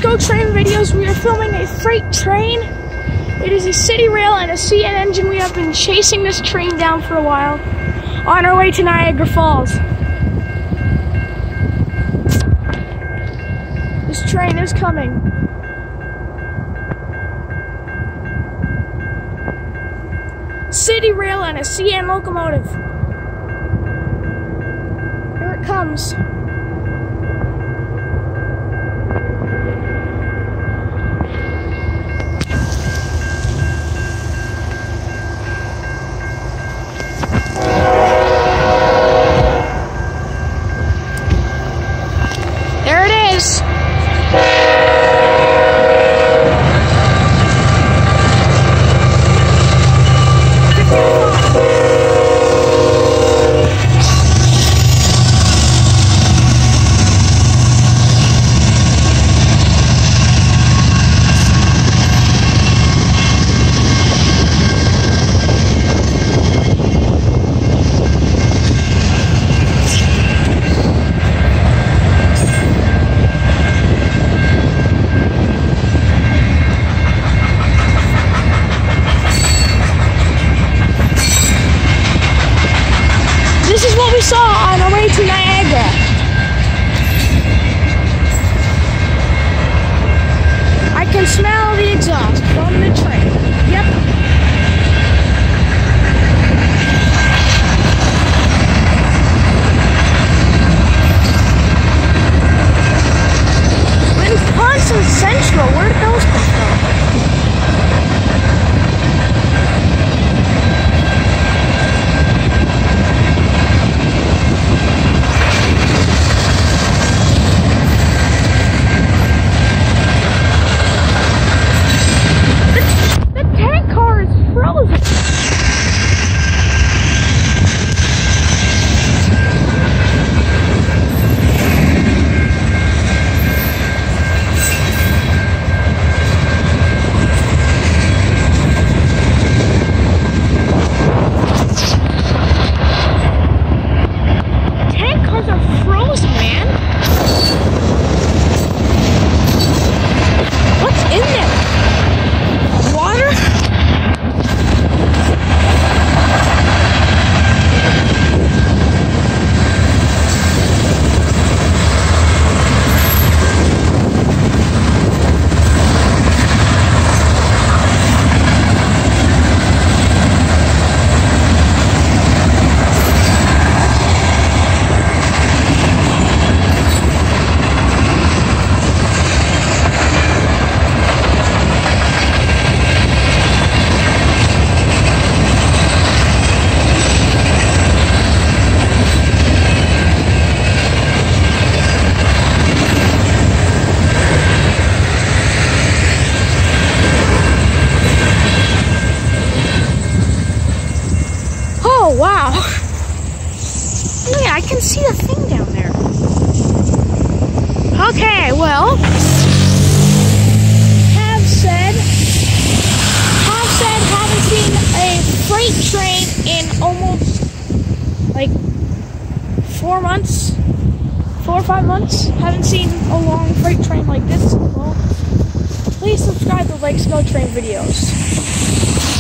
Go Train videos. We are filming a freight train. It is a citirail and a CN engine. We have been chasing this train down for a while on our way to Niagara Falls. This train is coming. Citirail and a CN locomotive. Here it comes. There it is. This is what we saw on our way to Niagara. I can smell the exhaust from the train. Yep. Wisconsin Central, where did those come from? Wow. Yeah, I can see the thing down there. Okay, well, haven't seen a freight train in almost like 4 months, 4 or 5 months. Haven't seen a long freight train like this. Well, please subscribe to Go Train videos.